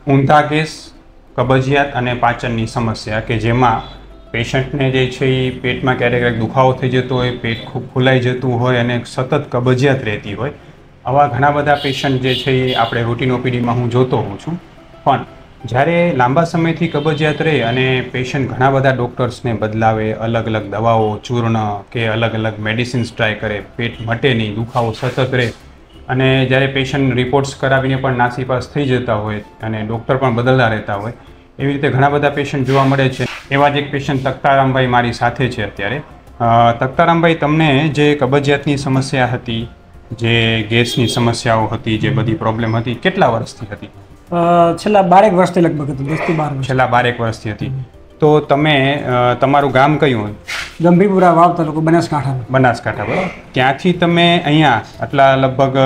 ઊંધા ગેસ, કબજિયાત અને પાચનની સમસ્યા કે જેમાં પેશન્ટને જે છે એ પેટમાં ક્યારેક દુખાવો થઈ જતો હોય, પેટ ખૂબ ફૂલાઈ જતું હોય અને સતત કબજિયાત રહેતી હોય, આવા ઘણા બધા પેશન્ટ જે છે એ આપણે રૂટીન ઓપીડીમાં હું જોતો હોઉં છું. પણ જ્યારે લાંબા સમયથી કબજિયાત રહે અને પેશન્ટ ઘણા બધા ડૉક્ટર્સને બદલાવે, અલગ અલગ દવાઓ, ચૂર્ણ કે અલગ અલગ મેડિસિન્સ ટ્રાય કરે, પેટ મટે નહીં, દુખાવો સતત રહે અને જ્યારે પેશન્ટ રિપોર્ટ્સ કરાવીને પણ નાસીપાસ થઈ જતા હોય અને ડૉક્ટર પણ બદલતા રહેતા હોય, એવી રીતે ઘણા બધા પેશન્ટ જોવા મળે છે. એવા જ એક પેશન્ટ તખતારામભાઈ મારી સાથે છે અત્યારે. તખતારામભાઈ, તમને જે કબજિયાતની સમસ્યા હતી, જે ગેસની સમસ્યાઓ હતી, જે બધી પ્રોબ્લેમ હતી, કેટલા વર્ષથી હતી? છેલ્લા 12 વર્ષથી લગભગ હતી. 10 થી 12 વર્ષ. છેલ્લા 12 વર્ષથી હતી. તો તમે તમારું ગામ કયું? ગંભીરપુરા, વાવ તાલુકો, બનાસકાંઠા. બનાસકાંઠા, બરાબર. ત્યાંથી તમે અહીંયા આટલા લગભગ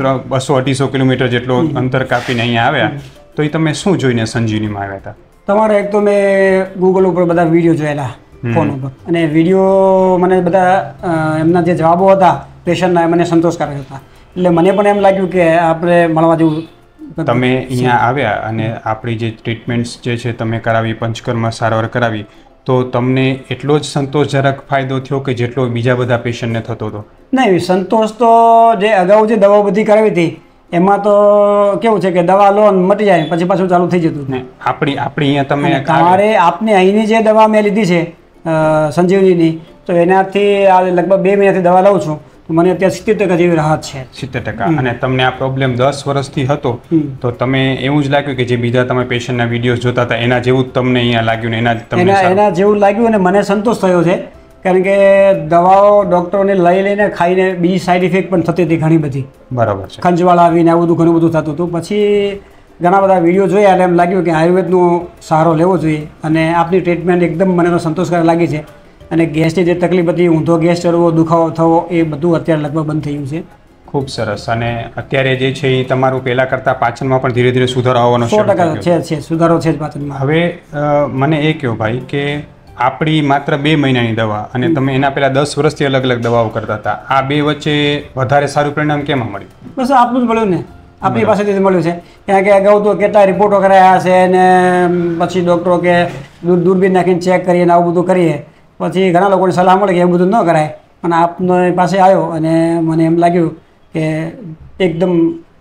200-250 કિલોમીટર જેટલો અંતર કાપીને અહીંયા આવ્યા, તો એ તમે શું જોઈને સંજીવનીમાં આવ્યા હતા? તમારે એક તો મેં ગૂગલ ઉપર બધા વિડીયો જોયેલા ફોન ઉપર, અને વિડીયો મને બધા એમના જે જવાબો હતા પેશન્ટના એ મને સંતોષકારક હતા. એટલે મને પણ એમ લાગ્યું કે આપણે મળવા જેવું. તમે અહીંયા આવ્યા અને આપણી જે ટ્રીટમેન્ટ્સ જે છે તમે કરાવી, પંચકર્મ સારવાર કરાવી, તો તમને એટલો જ સંતોષજનક ફાયદો થયો કે જેટલો બીજા બધા પેશન્ટને થતો હતો? નહીં, સંતોષ તો જે અગાઉ જે દવાઓ બધી કરાવી હતી એમાં તો કેવું છે કે દવા લો મટી જાય, પછી પાછું ચાલુ થઈ જતું. ને આપણી અહીંયા તમે તમારે આપને અહીંની જે દવા મેં લીધી છે સંજીવનીની, તો એનાથી લગભગ 2 મહિનાથી દવા લઉં છું, મને અત્યારે 70% જેવી રાહત છે. 70%. અને તમને આ પ્રોબ્લેમ 10 વર્ષથી હતો, તો તમે એવું જ લાગ્યું કે જે બીજા તમે પેશન્ટના વિડીયોઝ જોતા હતા એના જેવું જ તમને અહીંયા લાગ્યું ને એના જેવું લાગ્યું અને મને સંતોષ થયો છે? કારણ કે દવાઓ ડૉક્ટરોને લઈ લઈને ખાઈને બીજી સાઈડ ઇફેક્ટ પણ થતી હતી ઘણી બધી. બરાબર છે. ખંજવાળ આવીને આવું ઘણું બધું થતું હતું. પછી ઘણા બધા વિડીયો જોયા એટલે એમ લાગ્યું કે આયુર્વેદનો સહારો લેવો જોઈએ અને આપની ટ્રીટમેન્ટ એકદમ મને તો સંતોષકારક લાગી છે. અને ગેસની જે તકલીફ હતી, ઊંધો ગેસ ચડવો, દુખાવો થવો, એ બધું અત્યારે લગભગ બંધ થઈ ગયું છે. ખૂબ સરસ. અને અત્યારે જે છે એ તમારું પહેલાં કરતાં પાચનમાં પણ ધીરે ધીરે સુધારો આવવાનો 100% છે. સુધારો છે જ પાચનમાં. હવે મને એ કહો ભાઈ કે આપણી માત્ર 2 મહિનાની દવા અને તમે એના પહેલાં 10 વર્ષથી અલગ અલગ દવાઓ કરતા હતા, આ બે વચ્ચે વધારે સારું પરિણામ કેમ મળ્યું? બસ આપનું જ મળ્યું ને, આપણી પાસેથી જ મળ્યું છે. કારણ કે અગાઉ તો કેટલા રિપોર્ટો કરાયા છે અને પછી ડૉક્ટરો કે દૂરબીન નાખીને ચેક કરીએ ને આવું બધું કરીએ, પછી ઘણા લોકોની સલાહ મળે કે એવું બધું ન કરાય. પણ આપની પાસે આવ્યો અને મને એમ લાગ્યું કે એકદમ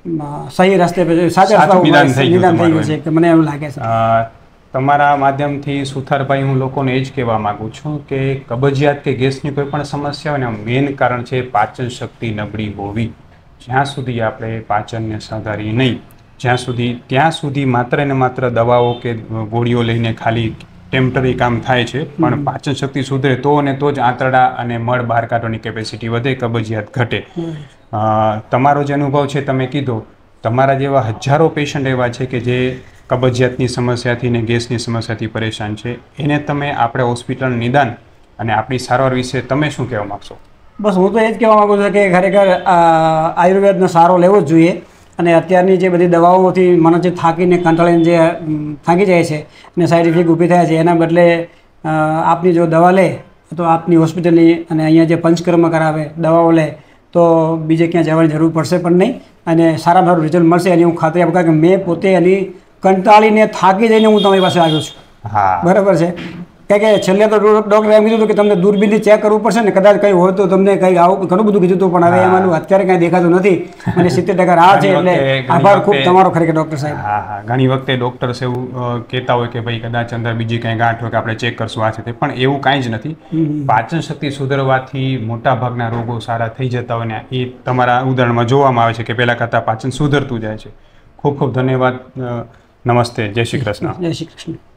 સહી રસ્તે સાચા નિદાન થઈ ગયું છે કે મને એમ લાગે છે. તમારા માધ્યમથી સુથારભાઈ, હું લોકોને એ જ કહેવા માગું છું કે કબજિયાત કે ગેસની કોઈ પણ સમસ્યા હોય ને, મેઇન કારણ છે પાચન શક્તિ નબળી હોવી. જ્યાં સુધી આપણે પાચનને સુધારી નહીં, ત્યાં સુધી માત્ર ને માત્ર દવાઓ કે ગોળીઓ લઈને ખાલી ટેમ્પરરી કામ થાય છે. પણ પાચન શક્તિ સુધરે તો અને તો જ આંતરડા અને મળ બહાર કાઢવાની કેપેસિટી વધે, કબજિયાત ઘટે. તમારો જે અનુભવ છે, તમે કીધો તમારા જેવા હજારો પેશન્ટ એવા છે કે જે કબજિયાતની સમસ્યાથી ને ગેસની સમસ્યાથી પરેશાન છે. એને તમે આપણે હોસ્પિટલ નિદાન અને આપણી સારવાર વિશે તમે શું કહેવા માગશો? બસ હું તો એ જ કહેવા માગું છું કે ખરેખર આયુર્વેદનો સહારો લેવો જ જોઈએ. અને અત્યારની જે બધી દવાઓથી મને જે થાકીને કંટાળીને જે થાકી જાય છે અને સાઈડ ઇફેક્ટ ઊભી થયા છે, એના બદલે આપની જો દવા લે તો આપની હોસ્પિટલની અને અહીંયા જે પંચકર્મ કરાવે, દવાઓ લે, તો બીજે ક્યાં જવાની જરૂર પડશે પણ નહીં અને સારામાં સારું રિઝલ્ટ મળશે. એની હું ખાતરી આપું, કારણ કે મેં પોતે એની કંટાળીને થાકી જઈને હું તમારી પાસે આવ્યો છું. હા, બરાબર છે. કારણ કે છેલ્લે તો ડૉક્ટરે એમ કીધું કે તમને દૂરબીનથી ચેક કરવું પડશે ને, કદાચ કંઈ હોય તો તમને કંઈ આવું ઘણું બધું કીધું હતું, પણ હવે એમાં અત્યારે કાંઈ દેખાતું નથી. મને 70% રાહ છે. એટલે આભાર ખૂબ તમારો ખરેખર ડૉક્ટર સાહેબ. હા, ઘણી વખતે ડૉક્ટર્સ એવું કહેતા હોય કે ભાઈ કદાચ અંદર બીજી કંઈ ગાંઠ હોય કે આપણે ચેક કરશું, આ છે તે, પણ એવું કાંઈ જ નથી. પાચન શક્તિ સુધરવાથી મોટા ભાગના રોગો સારા થઈ જતા હોય ને એ તમારા ઉદાહરણમાં જોવામાં આવે છે કે પહેલાં કરતાં પાચન સુધરતું જાય છે. ખૂબ ખૂબ ધન્યવાદ. નમસ્તે. જય શ્રી કૃષ્ણ. જય શ્રી કૃષ્ણ.